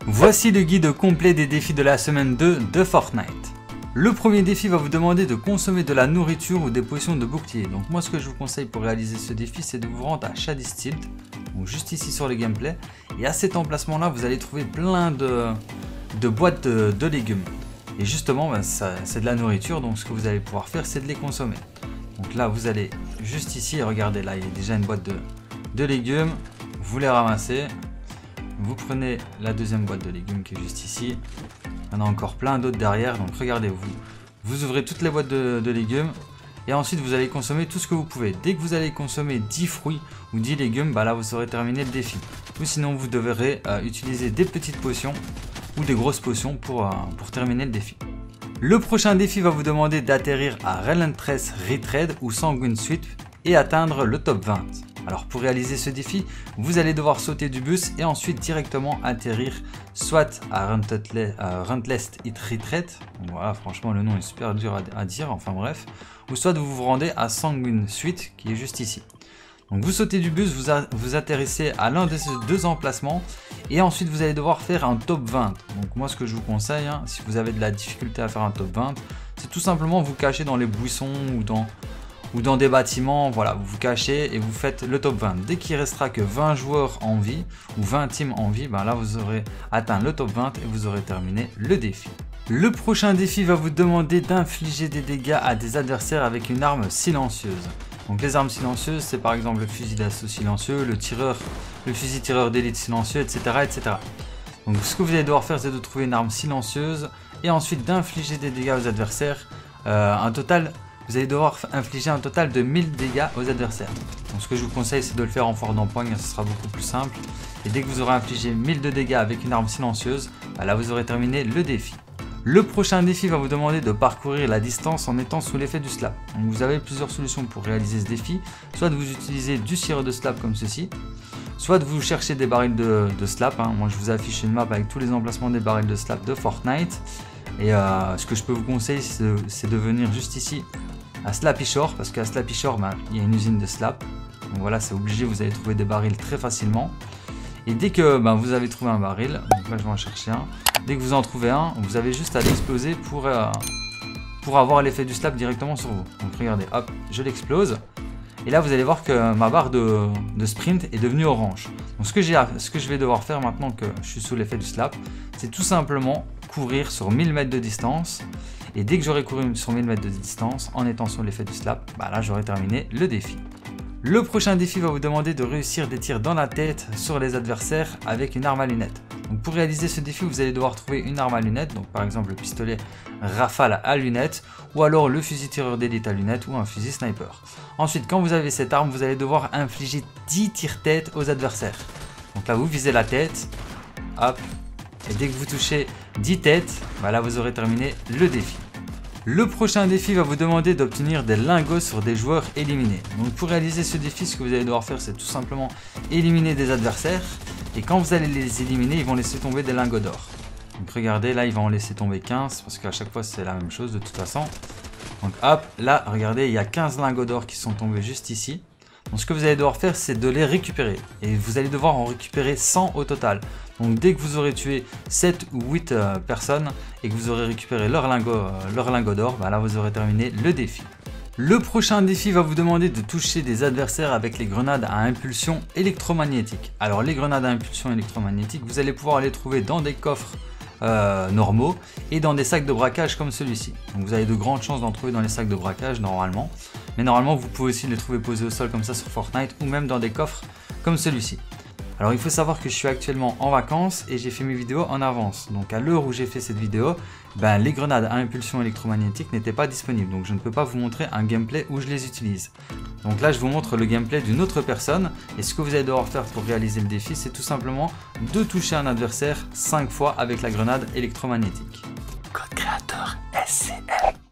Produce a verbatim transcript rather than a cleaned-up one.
Voici le guide complet des défis de la semaine deux de Fortnite. Le premier défi va vous demander de consommer de la nourriture ou des potions de bouclier. Donc moi ce que je vous conseille pour réaliser ce défi, c'est de vous rendre à Shady Stilt, donc juste ici sur le gameplay. Et à cet emplacement là, vous allez trouver plein de, de boîtes de, de légumes. Et justement, ben, c'est de la nourriture, donc ce que vous allez pouvoir faire, c'est de les consommer. Donc là, vous allez juste ici, et regardez, là il y a déjà une boîte de, de légumes, vous les ramassez. Vous prenez la deuxième boîte de légumes qui est juste ici. Il y en a encore plein d'autres derrière, donc regardez, vous, vous ouvrez toutes les boîtes de, de légumes et ensuite vous allez consommer tout ce que vous pouvez. Dès que vous allez consommer dix fruits ou dix légumes, bah là vous aurez terminé le défi. Ou sinon vous devrez euh, utiliser des petites potions ou des grosses potions pour, euh, pour terminer le défi. Le prochain défi va vous demander d'atterrir à Relentless Retread ou Sanguine Sweep et atteindre le top vingt. Alors pour réaliser ce défi, vous allez devoir sauter du bus et ensuite directement atterrir soit à Relentless Retread, voilà, franchement le nom est super dur à, à dire, enfin bref, ou soit vous vous rendez à Sanguine Sweep qui est juste ici. Donc vous sautez du bus, vous, a, vous atterrissez à l'un de ces deux emplacements et ensuite vous allez devoir faire un top vingt. Donc moi ce que je vous conseille, hein, si vous avez de la difficulté à faire un top vingt, c'est tout simplement vous cacher dans les buissons ou dans... ou dans des bâtiments, voilà, vous vous cachez et vous faites le top vingt. Dès qu'il restera que vingt joueurs en vie ou vingt teams en vie, ben là vous aurez atteint le top vingt et vous aurez terminé le défi. Le prochain défi va vous demander d'infliger des dégâts à des adversaires avec une arme silencieuse. Donc les armes silencieuses, c'est par exemple le fusil d'assaut silencieux, le tireur, le fusil tireur d'élite silencieux, et cetera, et cetera. Donc ce que vous allez devoir faire, c'est de trouver une arme silencieuse et ensuite d'infliger des dégâts aux adversaires. Euh, un total Vous allez devoir infliger un total de mille dégâts aux adversaires. Donc ce que je vous conseille, c'est de le faire en fort d'empoigne, ce sera beaucoup plus simple. Et dès que vous aurez infligé mille de dégâts avec une arme silencieuse, bah là vous aurez terminé le défi. Le prochain défi va vous demander de parcourir la distance en étant sous l'effet du slap. Donc vous avez plusieurs solutions pour réaliser ce défi. Soit vous utilisez du sirop de slap comme ceci, soit vous cherchez des barils de, de slap. Hein. Moi je vous affiche une map avec tous les emplacements des barils de slap de Fortnite. Et euh, ce que je peux vous conseiller, c'est de venir juste ici à Slappy Shore, parce qu'à Slappy Shore, ben, il y a une usine de slap. Donc voilà, c'est obligé, vous allez trouver des barils très facilement. Et dès que ben, vous avez trouvé un baril, donc là je vais en chercher un, dès que vous en trouvez un, vous avez juste à l'exploser pour, euh, pour avoir l'effet du slap directement sur vous. Donc regardez, hop, je l'explose. Et là vous allez voir que ma barre de, de sprint est devenue orange. Donc ce que, j'ai, ce que je vais devoir faire maintenant que je suis sous l'effet du slap, c'est tout simplement courir sur mille mètres de distance. Et dès que j'aurai couru sur mille mètres de distance en étant sur l'effet du slap, bah là j'aurai terminé le défi. Le prochain défi va vous demander de réussir des tirs dans la tête sur les adversaires avec une arme à lunettes. Donc pour réaliser ce défi, vous allez devoir trouver une arme à lunettes, donc par exemple le pistolet rafale à lunettes, ou alors le fusil tireur d'élite à lunettes ou un fusil sniper. Ensuite, quand vous avez cette arme, vous allez devoir infliger dix tirs tête aux adversaires. Donc là vous visez la tête, hop, et dès que vous touchez dix têtes, bah là vous aurez terminé le défi. Le prochain défi va vous demander d'obtenir des lingots sur des joueurs éliminés. Donc pour réaliser ce défi, ce que vous allez devoir faire, c'est tout simplement éliminer des adversaires. Et quand vous allez les éliminer, ils vont laisser tomber des lingots d'or. Donc regardez, là il va en laisser tomber quinze, parce qu'à chaque fois c'est la même chose de toute façon. Donc hop, là regardez, il y a quinze lingots d'or qui sont tombés juste ici. Donc ce que vous allez devoir faire, c'est de les récupérer. Et vous allez devoir en récupérer cent au total. Donc dès que vous aurez tué sept ou huit euh, personnes et que vous aurez récupéré leur lingot, euh, leur lingot d'or, bah là vous aurez terminé le défi. Le prochain défi va vous demander de toucher des adversaires avec les grenades à impulsion électromagnétique. Alors les grenades à impulsion électromagnétique, vous allez pouvoir les trouver dans des coffres euh, normaux et dans des sacs de braquage comme celui-ci. Donc vous avez de grandes chances d'en trouver dans les sacs de braquage normalement. Mais normalement vous pouvez aussi les trouver posés au sol comme ça sur Fortnite ou même dans des coffres comme celui-ci. Alors il faut savoir que je suis actuellement en vacances et j'ai fait mes vidéos en avance. Donc à l'heure où j'ai fait cette vidéo, ben, les grenades à impulsion électromagnétique n'étaient pas disponibles. Donc je ne peux pas vous montrer un gameplay où je les utilise. Donc là je vous montre le gameplay d'une autre personne. Et ce que vous allez devoir faire pour réaliser le défi, c'est tout simplement de toucher un adversaire cinq fois avec la grenade électromagnétique. Code créateur S C M.